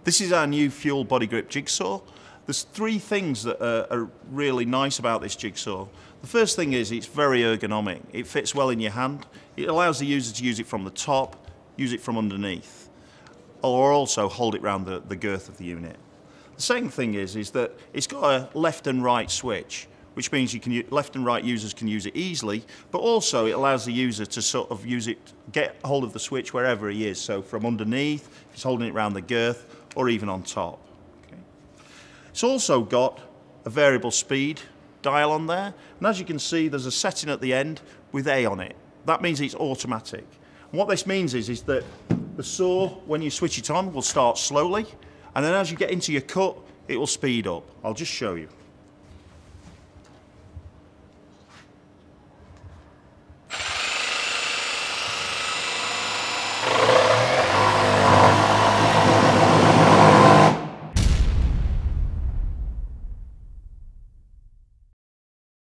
This is our new fuel body grip jigsaw. There's three things that are really nice about this jigsaw. The first thing is it's very ergonomic. It fits well in your hand. It allows the user to use it from the top, use it from underneath, or also hold it around the girth of the unit. The second thing is that it's got a left and right switch, which means left and right users can use it easily, but also it allows the user to sort of use it, get hold of the switch wherever he is, so from underneath, if he's holding it around the girth, or even on top. Okay. It's also got a variable speed dial on there, and as you can see there's a setting at the end with A on it. That means it's automatic. And what this means is that the saw, when you switch it on, will start slowly, and then as you get into your cut, it will speed up. I'll just show you.